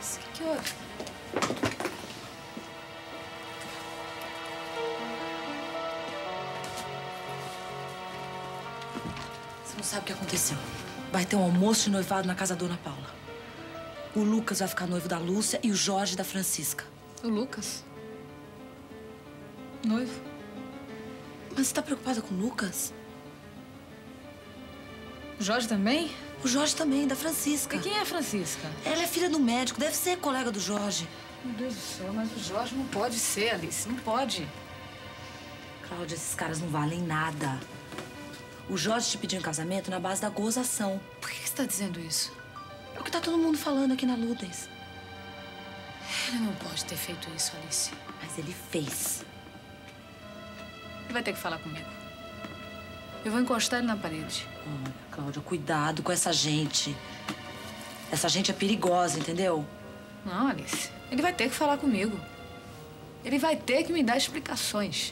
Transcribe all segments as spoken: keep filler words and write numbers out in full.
Alice, o que, que houve? Você não sabe o que aconteceu. Vai ter um almoço de noivado na casa da Dona Paula. O Lucas vai ficar noivo da Lúcia e o Jorge da Francisca. O Lucas? Noivo? Mas você tá preocupada com o Lucas? O Jorge também? O Jorge também, da Francisca. E quem é a Francisca? Ela é filha do médico, deve ser colega do Jorge. Meu Deus do céu, mas o Jorge não pode ser, Alice, não pode. Cláudia, esses caras não valem nada. O Jorge te pediu em casamento na base da gozação. Por que você tá dizendo isso? É o que tá todo mundo falando aqui na Ludens. Ele não pode ter feito isso, Alice. Mas ele fez. Ele vai ter que falar comigo. Eu vou encostar ele na parede. Olha, Cláudia, cuidado com essa gente. Essa gente é perigosa, entendeu? Não, Alice. Ele vai ter que falar comigo. Ele vai ter que me dar explicações.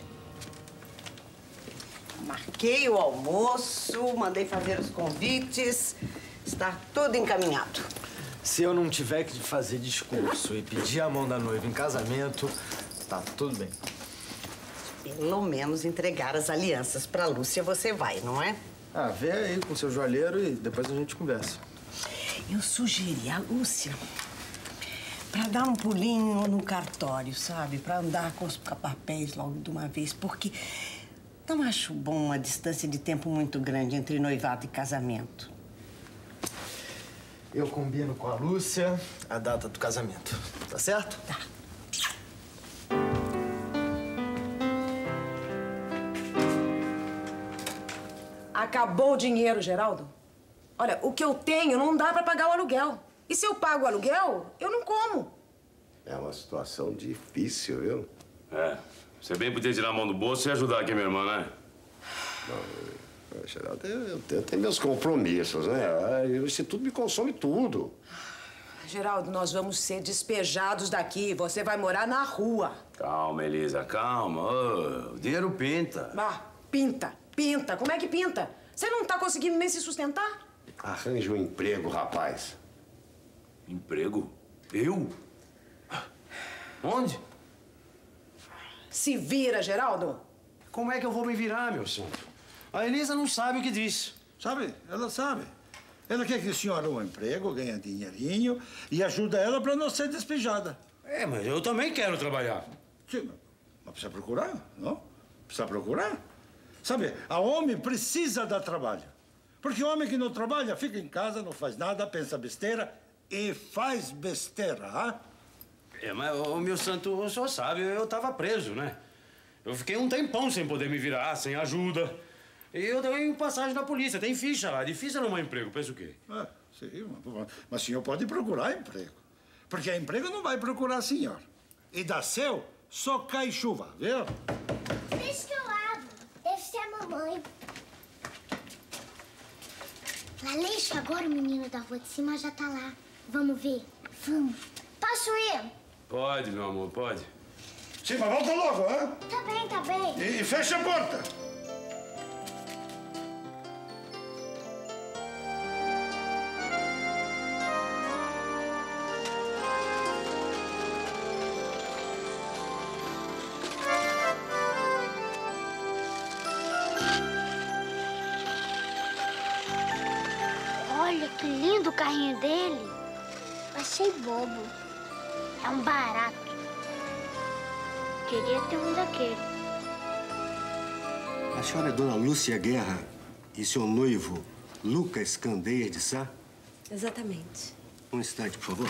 Marquei o almoço, mandei fazer os convites. Está tudo encaminhado. Se eu não tiver que fazer discurso e pedir a mão da noiva em casamento, tá tudo bem. Pelo menos entregar as alianças pra Lúcia você vai, não é? Ah, vem aí com seu joalheiro e depois a gente conversa. Eu sugeri a Lúcia pra dar um pulinho no cartório, sabe? Pra andar com os papéis logo de uma vez, porque não acho bom uma distância de tempo muito grande entre noivado e casamento. Eu combino com a Lúcia a data do casamento, tá certo? Tá. Acabou o dinheiro, Geraldo. Olha, o que eu tenho não dá pra pagar o aluguel. E se eu pago o aluguel, eu não como. É uma situação difícil, viu? É. Você bem podia tirar a mão do bolso e ajudar aqui, minha irmã, né? Não, eu, Geraldo, eu, eu, tenho, eu tenho meus compromissos, né? Isso tudo me consome tudo. Geraldo, nós vamos ser despejados daqui. Você vai morar na rua. Calma, Elisa, calma. Oh, o dinheiro pinta. Ah, pinta, pinta. Como é que pinta? Você não tá conseguindo nem se sustentar? Arranje um emprego, rapaz. Emprego? Eu? Onde? Se vira, Geraldo. Como é que eu vou me virar, meu santo? A Elisa não sabe o que diz. Sabe? Ela sabe. Ela quer que o senhor arruma um emprego, ganha dinheirinho e ajuda ela para não ser despejada. É, mas eu também quero trabalhar. Sim, mas precisa procurar, não? Precisa procurar. Sabe, a homem precisa dar trabalho. Porque o homem que não trabalha fica em casa, não faz nada, pensa besteira e faz besteira, ah? É, mas, ô, meu santo, o senhor sabe, eu tava preso, né? Eu fiquei um tempão sem poder me virar, sem ajuda. E eu tenho passagem na polícia, tem ficha lá. Difícil arrumar emprego, pensa o quê? Ah, sim, mas, mas o senhor pode procurar emprego. Porque emprego não vai procurar senhor. E da céu só cai chuva, viu? Deixa que eu abro. Deve ser a mamãe. Laleixo, agora o menino da rua de cima já tá lá. Vamos ver? Vamos. Posso ir? Pode, meu amor, pode. Sim, mas volta logo, hein? Tá bem, tá bem. E, e fecha a porta. Olha que lindo o carrinho dele. Achei bobo. É um barato. Queria ter um daquele. A senhora é Dona Lúcia Guerra e seu noivo, Lucas Candeias de Sá? Exatamente. Um instante, por favor.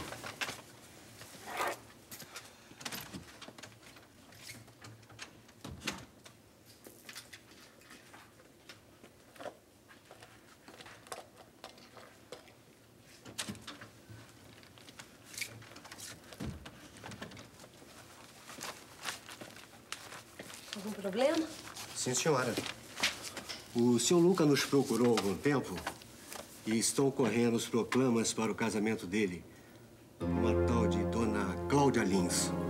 Algum problema? Sim, senhora. O senhor Lucas nos procurou há algum tempo e estão correndo os proclamas para o casamento dele com uma tal de Dona Cláudia Lins.